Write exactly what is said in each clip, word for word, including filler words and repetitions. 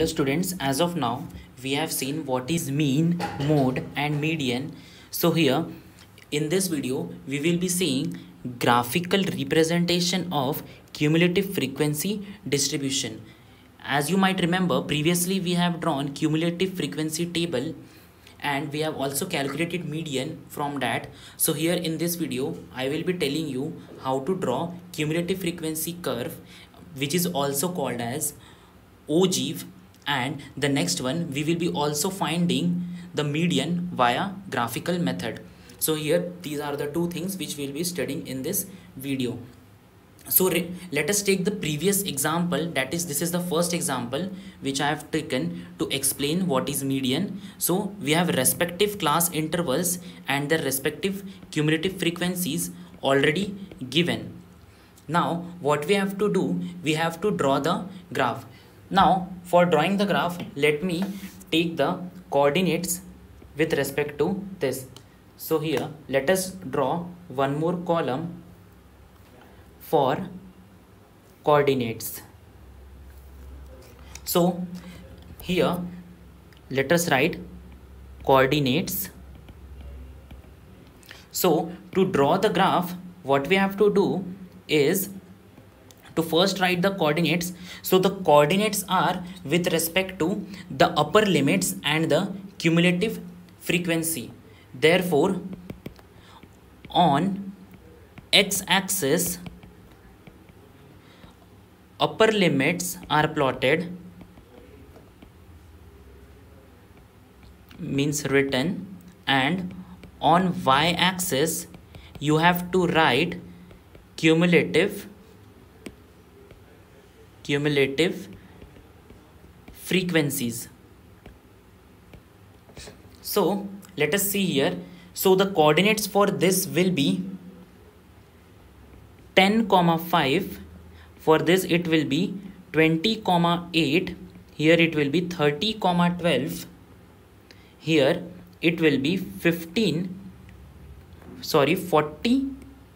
Dear students, as of now, we have seen what is mean, mode and median. So here, in this video, we will be seeing graphical representation of cumulative frequency distribution. As you might remember, previously we have drawn cumulative frequency table and we have also calculated median from that. So here in this video, I will be telling you how to draw cumulative frequency curve, which is also called as ogive, and the next one we will be also finding the median via graphical method. So here these are the two things which we'll be studying in this video. So let us take the previous example, that is this is the first example which I have taken to explain what is median. So we have respective class intervals and their respective cumulative frequencies already given. Now what we have to do, we have to draw the graph. Now for drawing the graph, let me take the coordinates with respect to this. So here let us draw one more column for coordinates. So here let us write coordinates. So to draw the graph, what we have to do is to first write the coordinates. So the coordinates are with respect to the upper limits and the cumulative frequency. Therefore, on x-axis, upper limits are plotted, means written, and on y-axis you have to write cumulative cumulative frequencies. So let us see here. So the coordinates for this will be ten comma five. For this it will be twenty comma eight. Here it will be thirty comma twelve. Here it will be fifteen, sorry, forty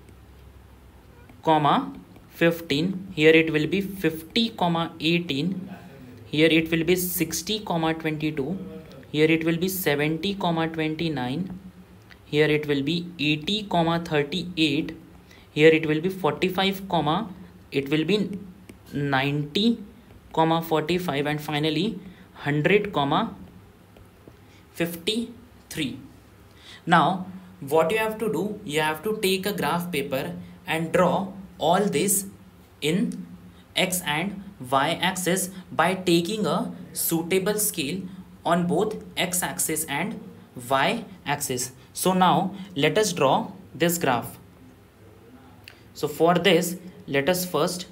comma fifteen. Here it will be fifty comma eighteen. Here it will be sixty comma twenty-two. Here it will be seventy comma twenty-nine. Here it will be eighty comma thirty-eight. Here it will be forty-five comma, it will be ninety comma forty-five, and finally one hundred comma fifty-three. Now what you have to do, you have to take a graph paper and draw all this in x and y axis by taking a suitable scale on both x axis and y axis. So now let us draw this graph. So for this, let us first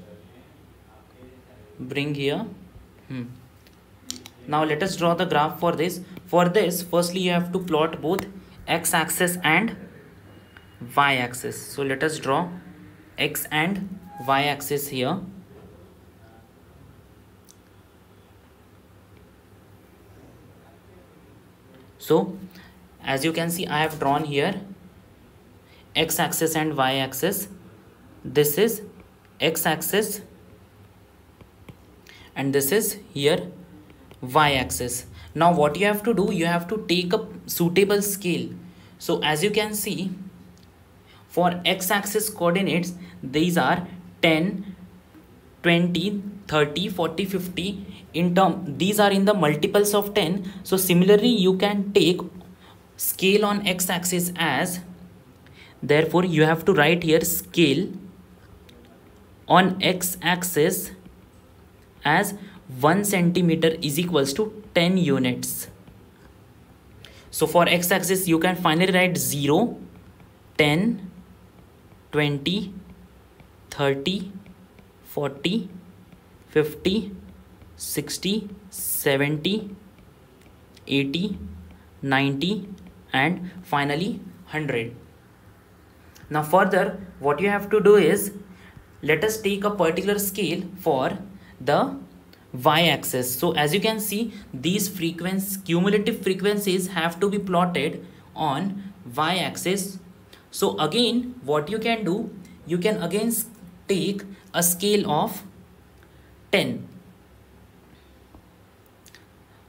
bring here. Hmm. Now let us draw the graph for this. For this, firstly you have to plot both x axis and y axis. So let us draw x and y axis here. So as you can see, I have drawn here x axis and y axis. This is x axis and this is here y axis. Now what you have to do, you have to take a suitable scale. So as you can see, for x axis coordinates, these are ten, twenty, thirty, forty, fifty. In term, these are in the multiples of ten. So similarly you can take scale on x axis as, therefore you have to write here scale on x axis as one centimeter is equals to ten units. So for x axis you can finally write zero, ten, twenty, thirty, forty, fifty, sixty, seventy, eighty, ninety, and finally one hundred. Now further what you have to do is, let us take a particular scale for the y-axis. So as you can see, these frequencies, cumulative frequencies have to be plotted on y-axis. So again what you can do, you can again take a scale of ten.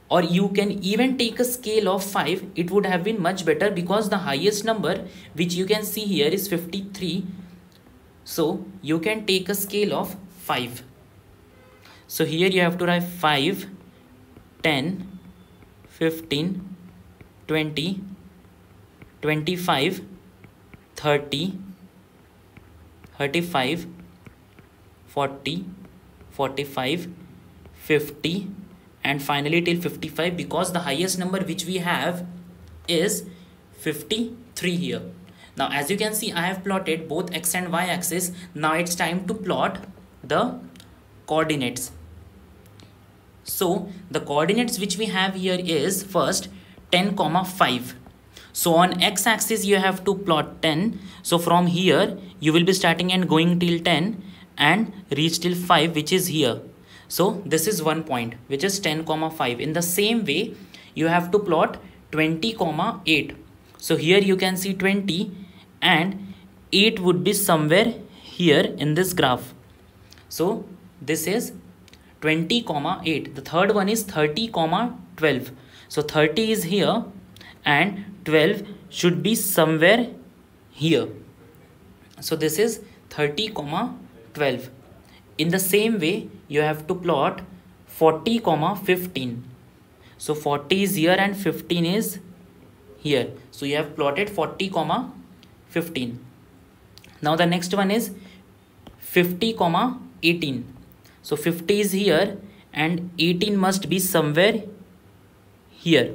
or you can even take a scale of five. It would have been much better because the highest number which you can see here is fifty-three. So you can take a scale of five. So here you have to write five, ten, fifteen, twenty, twenty-five, thirty, thirty-five, forty, forty-five, fifty, and finally till fifty-five, because the highest number which we have is fifty-three here. Now as you can see, I have plotted both x and y axis. Now it's time to plot the coordinates. So the coordinates which we have here is first ten comma five. So on x axis you have to plot ten. So from here you will be starting and going till ten and reach till five, which is here. So this is one point, which is ten comma five. In the same way you have to plot twenty comma eight. So here you can see twenty and eight would be somewhere here in this graph. So this is twenty comma eight. The third one is thirty comma twelve. So thirty is here and twelve should be somewhere here. So this is thirty comma twelve. In the same way you have to plot forty comma fifteen. So forty is here and fifteen is here. So you have plotted forty comma fifteen. Now the next one is fifty comma eighteen. So fifty is here and eighteen must be somewhere here.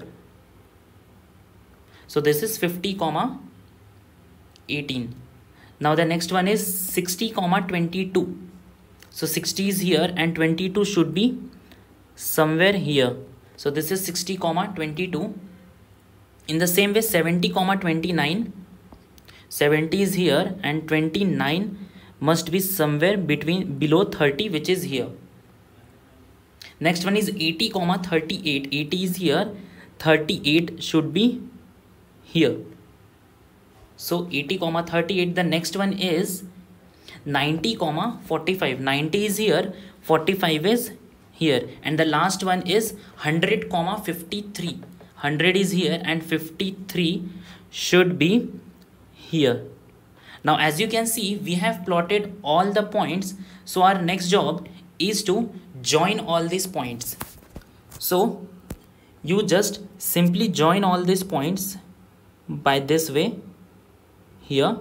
So this is fifty comma eighteen. Now the next one is sixty comma twenty-two. So sixty is here and twenty-two should be somewhere here. So this is sixty comma twenty-two. In the same way seventy comma twenty-nine. seventy is here and twenty-nine must be somewhere between below thirty, which is here. Next one is eighty comma thirty-eight. eighty is here, thirty-eight should be here. So eighty comma thirty-eight. The next one is ninety comma forty-five. ninety is here, forty-five is here, and the last one is one hundred comma fifty-three. one hundred is here and fifty-three should be here. Now as you can see, we have plotted all the points. So our next job is to join all these points. So you just simply join all these points by this way here.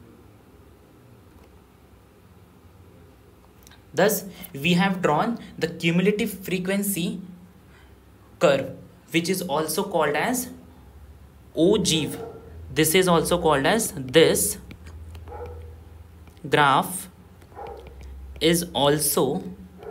Thus we have drawn the cumulative frequency curve, which is also called as ogive. This is also called as, this graph is also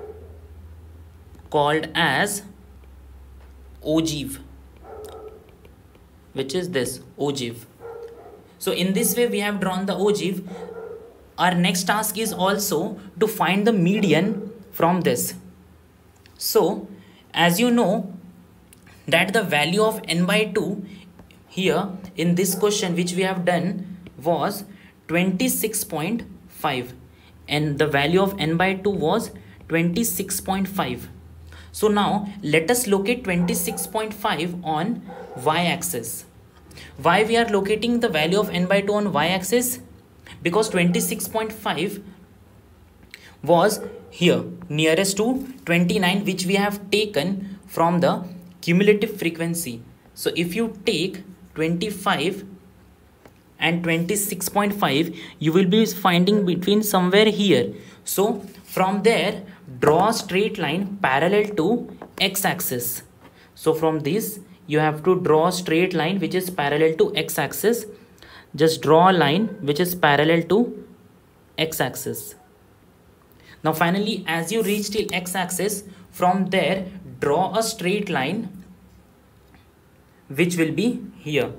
called as ogive, which is this ogive. So in this way we have drawn the ogive. Our next task is also to find the median from this. So as you know that the value of n by two here in this question which we have done was twenty-six point five, and the value of n by two was twenty-six point five. So now let us locate twenty-six point five on y-axis. Why we are locating the value of n by two on y-axis? Because twenty-six point five was here nearest to twenty-nine, which we have taken from the cumulative frequency. So if you take twenty-five and twenty-six point five, you will be finding between somewhere here. So from there draw a straight line parallel to x-axis. So from this you have to draw a straight line which is parallel to x-axis. Just draw a line which is parallel to x-axis. Now finally, as you reach till x-axis, from there draw a straight line which will be here.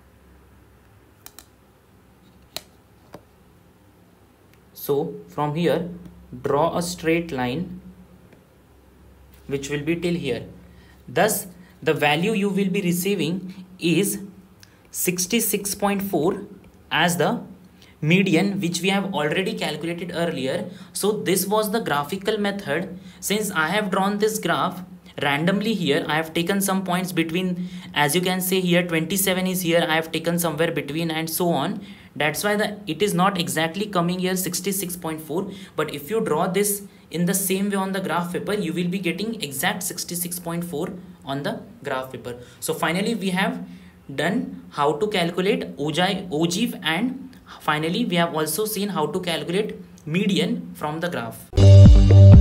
So from here draw a straight line which will be till here. Thus the value you will be receiving is sixty-six point four as the median, which we have already calculated earlier. So this was the graphical method. Since I have drawn this graph randomly here I have taken some points between, as you can say here twenty-seven is here, I have taken somewhere between and so on. That's why the it is not exactly coming here sixty-six point four, but if you draw this in the same way on the graph paper, you will be getting exact sixty-six point four on the graph paper. So finally we have done how to calculate O G I F, and finally we have also seen how to calculate median from the graph.